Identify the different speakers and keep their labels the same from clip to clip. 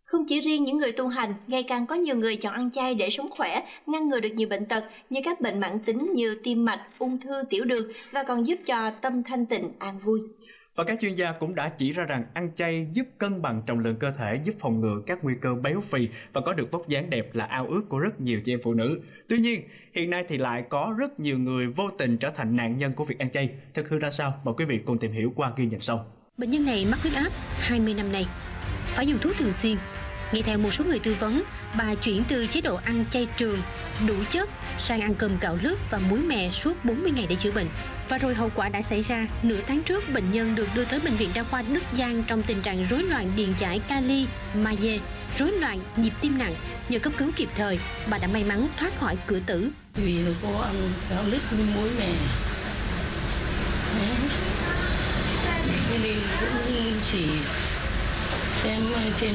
Speaker 1: Không chỉ riêng những người tu hành, ngày càng có nhiều người chọn ăn chay để sống khỏe, ngăn ngừa được nhiều bệnh tật như các bệnh mãn tính như tim mạch, ung thư, tiểu đường và còn giúp cho tâm thanh tịnh, an vui.
Speaker 2: Và các chuyên gia cũng đã chỉ ra rằng ăn chay giúp cân bằng trọng lượng cơ thể, giúp phòng ngừa các nguy cơ béo phì và có được vóc dáng đẹp là ao ước của rất nhiều chị em phụ nữ. Tuy nhiên, hiện nay thì lại có rất nhiều người vô tình trở thành nạn nhân của việc ăn chay. Thực hư ra sao? Mời quý vị cùng tìm hiểu qua ghi nhận sau.
Speaker 3: Bệnh nhân này mắc huyết áp 20 năm nay, phải dùng thuốc thường xuyên. Nghe theo một số người tư vấn, bà chuyển từ chế độ ăn chay trường, đủ chất sang ăn cơm gạo lứt và muối mè suốt 40 ngày để chữa bệnh. Và rồi hậu quả đã xảy ra. Nửa tháng trước, bệnh nhân được đưa tới bệnh viện đa khoa Đức Giang trong tình trạng rối loạn điện giải kali, magie, rối loạn nhịp tim nặng. Nhờ cấp cứu kịp thời, bà đã may mắn thoát khỏi cửa tử.
Speaker 4: Vì là cô ăn gạo lứt với muối mè, thế nên cũng chỉ xem trên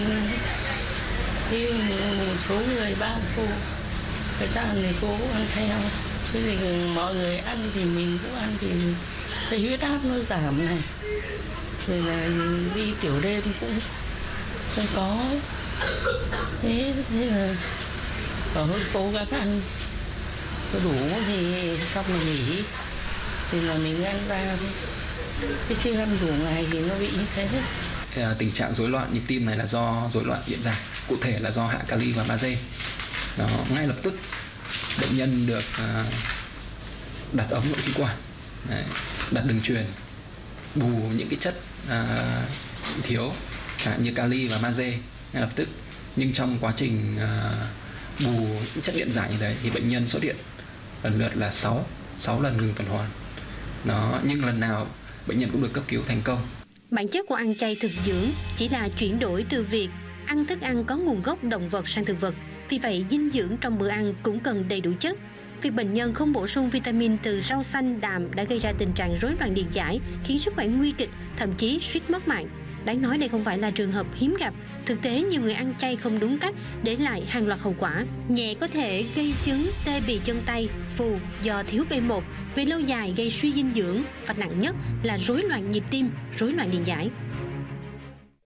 Speaker 4: một số người ba cô, người ta người cô ăn theo, chứ thì mọi người ăn thì mình cũng ăn thì thấy huyết áp nó giảm này, rồi là đi tiểu đêm cũng không có, thế là bảo thôi cố gắng ăn có đủ thì xong rồi nghỉ, thì là mình ăn ra cái chưa ăn đủ ngày thì nó bị như thế.
Speaker 5: Tình trạng rối loạn nhịp tim này là do rối loạn điện giải, cụ thể là do hạ kali và magie. Đó, ngay lập tức bệnh nhân được đặt ống nội khí quản, đặt đường truyền, bù những cái chất thiếu như kali và magie ngay lập tức. Nhưng trong quá trình bù những chất điện giải như đấy thì bệnh nhân xuất hiện lần lượt là 6 lần ngừng tuần hoàn. Đó, nhưng lần nào bệnh nhân cũng được cấp cứu thành công.
Speaker 3: Bản chất của ăn chay thực dưỡng chỉ là chuyển đổi từ việc ăn thức ăn có nguồn gốc động vật sang thực vật. Vì vậy, dinh dưỡng trong bữa ăn cũng cần đầy đủ chất. Việc bệnh nhân không bổ sung vitamin từ rau xanh đạm đã gây ra tình trạng rối loạn điện giải, khiến sức khỏe nguy kịch, thậm chí suýt mất mạng. Đáng nói đây không phải là trường hợp hiếm gặp. Thực tế, nhiều người ăn chay không đúng cách để lại hàng loạt hậu quả. Nhẹ có thể gây chứng tê bì chân tay, phù do thiếu B1, về lâu dài gây suy dinh dưỡng và nặng nhất là rối loạn nhịp tim, rối loạn điện giải.